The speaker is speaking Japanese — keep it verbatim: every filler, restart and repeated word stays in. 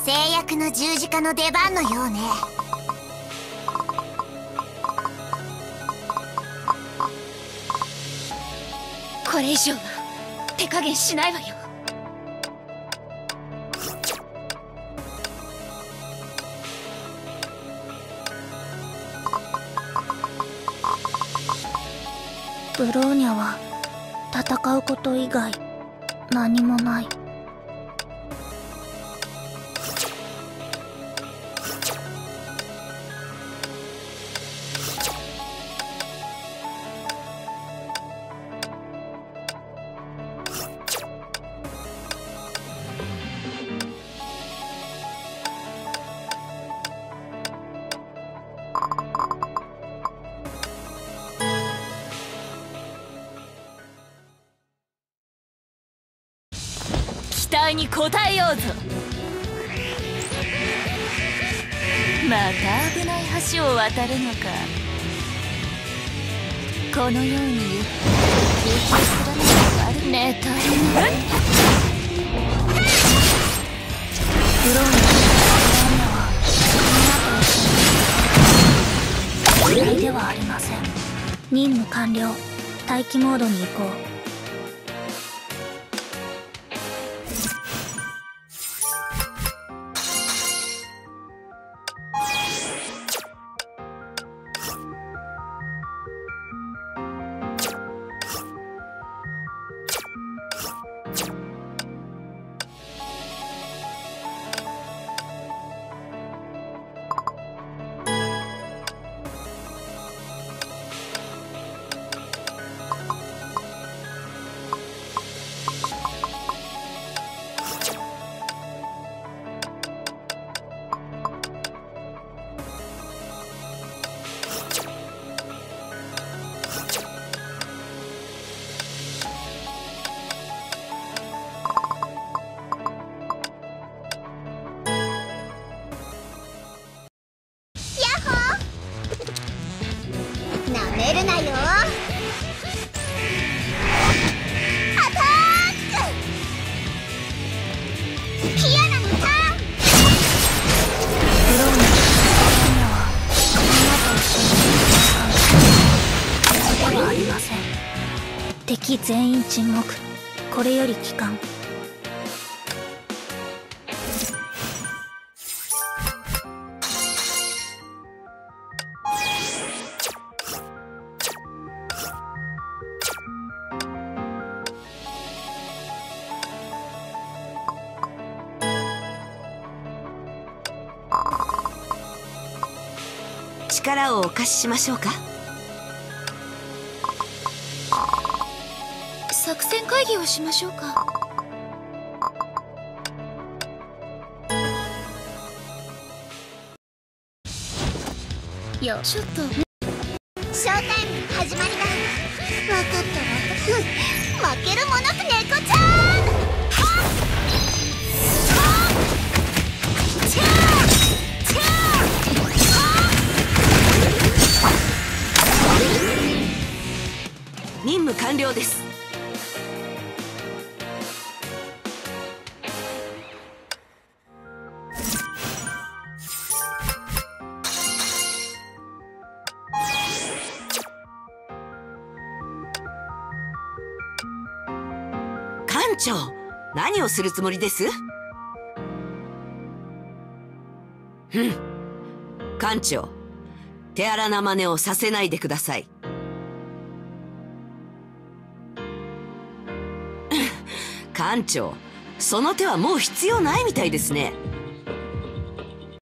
制約の十字架の出番のようね。 これ以上は手加減しないわよ。 ブローニャは戦うこと以外何もない。 期待に応えようぞ。また危ない橋を渡るのか。このようにゆっくり休憩するのが悪いね。大変ね。 ブローニャはみんなと一緒に嫌いではありません。任務完了。待機モードに移行。 なめるなよ。アタック。キアナのターン。 ブローニャはみんなと一緒にではありません。敵全員沈黙。これより帰還。 力をお貸ししましょうか。 作戦会議をしましょうか。いや、ちょっとショータイム始まりだ。分かったわ。負けるもなく猫ちゃん。 任務完了です。艦長、何をするつもりです？うん、艦長、手荒な真似をさせないでください。艦長、その手はもう必要ないみたいですね。